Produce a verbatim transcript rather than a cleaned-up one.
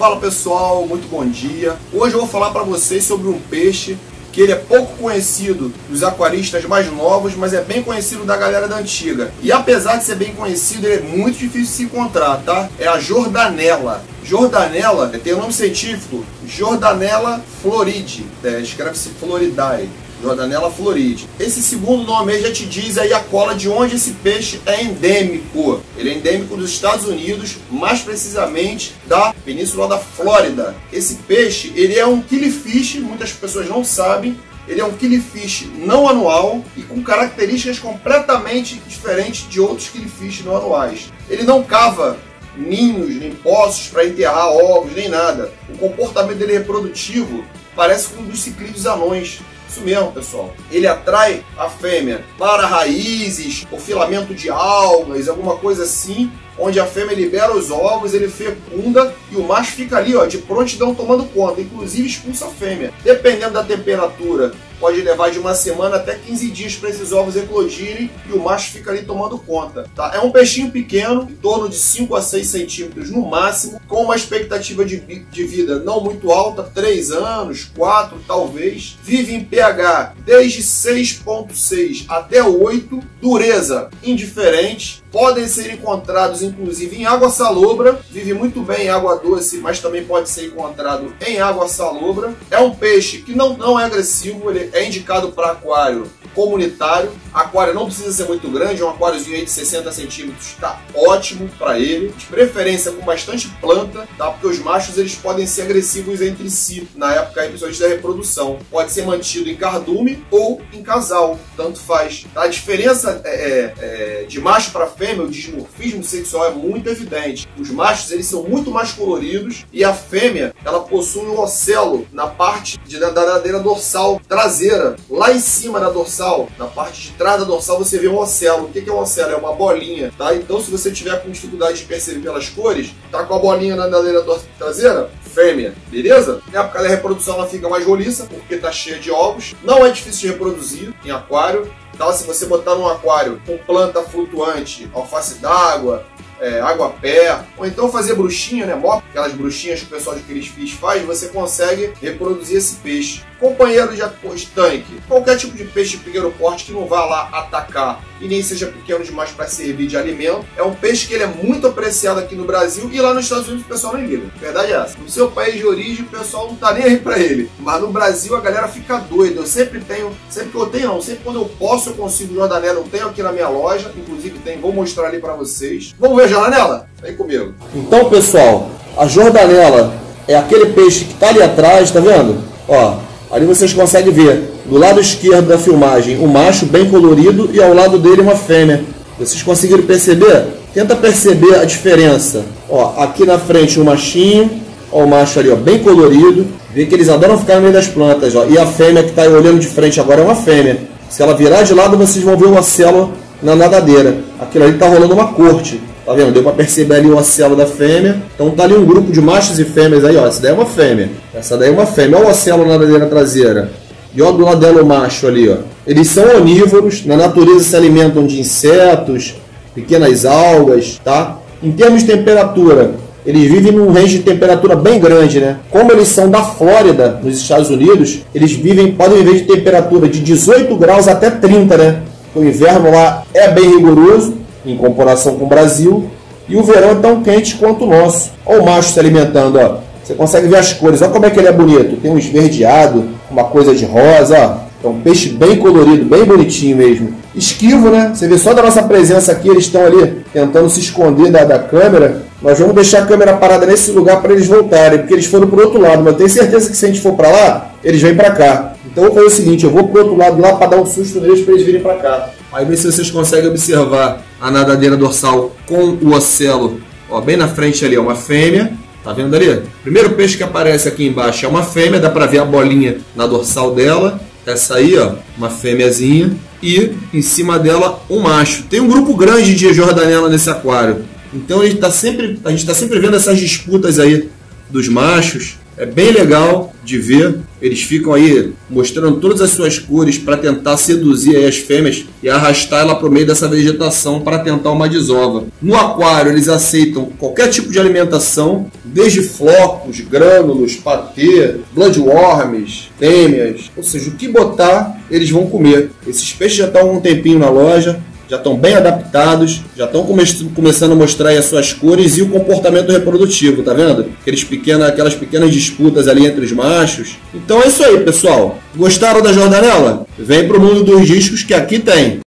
Fala pessoal, muito bom dia. Hoje eu vou falar para vocês sobre um peixe que ele é pouco conhecido dos aquaristas mais novos, mas é bem conhecido da galera da antiga. E apesar de ser bem conhecido, ele é muito difícil de se encontrar, tá? É a jordanela. Jordanela tem o nome científico Jordanella floride, é, escreve-se Floridae. Jordanella floride. Esse segundo nome aí já te diz aí a cola de onde esse peixe é endêmico. Ele é endêmico dos Estados Unidos, mais precisamente da Península da Flórida. Esse peixe, ele é um killifish, muitas pessoas não sabem. Ele é um killifish não anual e com características completamente diferentes de outros killifish não anuais. Ele não cava ninhos, nem poços para enterrar ovos, nem nada. O comportamento dele reprodutivo parece com um dos ciclídeos anões. Isso mesmo, pessoal. Ele atrai a fêmea para raízes, ou filamento de algas, alguma coisa assim, onde a fêmea libera os ovos, ele fecunda e o macho fica ali, ó, de prontidão tomando conta, inclusive expulsa a fêmea. Dependendo da temperatura, pode levar de uma semana até quinze dias para esses ovos eclodirem e o macho fica ali tomando conta. Tá? É um peixinho pequeno, em torno de cinco a seis centímetros no máximo, com uma expectativa de, de vida não muito alta, três anos, quatro talvez. Vive em pH desde seis ponto seis até oito, dureza indiferente. Podem ser encontrados inclusive em água salobra, vive muito bem em água doce, mas também pode ser encontrado em água salobra. É um peixe que não, não é agressivo, ele é indicado para aquário comunitário. Aquário não precisa ser muito grande, um aquáriozinho aí de sessenta centímetros está ótimo para ele, de preferência com bastante planta, tá? Porque os machos eles podem ser agressivos entre si, na época aí, principalmente da reprodução. Pode ser mantido em cardume ou em casal, tanto faz. Tá? A diferença é, é, é, de macho para fêmea, o dimorfismo sexual é muito evidente. Os machos eles são muito mais coloridos e a fêmea ela possui um ocelo na parte de, da ladeira dorsal traseira, lá em cima da dorsal, na parte de trás da dorsal você vê um ocelo. O que é um ocelo? É uma bolinha, tá? Então se você tiver com dificuldade de perceber pelas cores, tá com a bolinha na ladeira traseira, fêmea, beleza? Na época da reprodução ela fica mais roliça, porque tá cheia de ovos. Não é difícil de reproduzir em aquário. Então se você botar num aquário com planta flutuante, alface d'água, É, água-pé, ou então fazer bruxinha, né, mop, aquelas bruxinhas que o pessoal de killifish faz, você consegue reproduzir esse peixe. Companheiro de tanque, qualquer tipo de peixe de pequeno porte que não vá lá atacar e nem seja pequeno demais para servir de alimento. É um peixe que ele é muito apreciado aqui no Brasil e lá nos Estados Unidos o pessoal nem liga. Verdade é essa. No seu país de origem o pessoal não tá nem aí para ele, mas no Brasil a galera fica doida. Eu sempre tenho, sempre que eu tenho não, sempre quando eu posso eu consigo jordanela, eu tenho aqui na minha loja, inclusive tem, vou mostrar ali para vocês. Vamos ver a jordanela? Vem comigo. Então, pessoal, a jordanela é aquele peixe que está ali atrás, tá vendo? Ó, ali vocês conseguem ver, do lado esquerdo da filmagem, um macho bem colorido e ao lado dele uma fêmea. Vocês conseguiram perceber? Tenta perceber a diferença. Ó, aqui na frente o machinho, ó, o macho ali, ó, bem colorido. Vê que eles adoram ficar no meio das plantas, ó. E a fêmea que está olhando de frente agora é uma fêmea. Se ela virar de lado, vocês vão ver o ocelo na nadadeira. Aquilo ali está rolando uma corte. Tá vendo? Deu para perceber ali o ocelo da fêmea. Então tá ali um grupo de machos e fêmeas aí, ó. Essa daí é uma fêmea. Essa daí é uma fêmea. Olha o ocelo na nadadeira traseira. E olha do lado dela o macho ali, ó. Eles são onívoros. Na natureza se alimentam de insetos, pequenas algas, tá? Em termos de temperatura, eles vivem num range de temperatura bem grande, né? Como eles são da Flórida, nos Estados Unidos, eles vivem, podem viver de temperatura de dezoito graus até trinta, né? O inverno lá é bem rigoroso em comparação com o Brasil, e o verão é tão quente quanto o nosso. Olha o macho se alimentando, ó. Você consegue ver as cores, olha como é que ele é bonito. Tem um esverdeado, uma coisa de rosa, ó. É um peixe bem colorido, bem bonitinho mesmo. Esquivo, né? Você vê só da nossa presença aqui, eles estão ali tentando se esconder da, da câmera. Nós vamos deixar a câmera parada nesse lugar para eles voltarem, porque eles foram para o outro lado. Mas eu tenho certeza que se a gente for para lá, eles vêm para cá. Então eu vou fazer o seguinte, eu vou para o outro lado lá para dar um susto neles para eles virem para cá. Aí vê se vocês conseguem observar a nadadeira dorsal com o ocelo, ó, bem na frente ali, ó, uma fêmea. Tá vendo ali? Primeiro peixe que aparece aqui embaixo é uma fêmea, dá para ver a bolinha na dorsal dela. Essa aí, ó, uma fêmeazinha. E em cima dela um macho. Tem um grupo grande de jordanela nesse aquário. Então a gente está sempre, a gente tá sempre vendo essas disputas aí dos machos. É bem legal de ver. Eles ficam aí mostrando todas as suas cores para tentar seduzir aí as fêmeas e arrastar ela para o meio dessa vegetação para tentar uma desova. No aquário eles aceitam qualquer tipo de alimentação, desde flocos, grânulos, patê, bloodworms, têmias, ou seja, o que botar eles vão comer. Esses peixes já estão há um tempinho na loja, já estão bem adaptados, já estão come começando a mostrar aí as suas cores e o comportamento reprodutivo, tá vendo? Aqueles pequena, aquelas pequenas disputas ali entre os machos. Então é isso aí, pessoal. Gostaram da Jordanella? Vem pro mundo dos discos que aqui tem.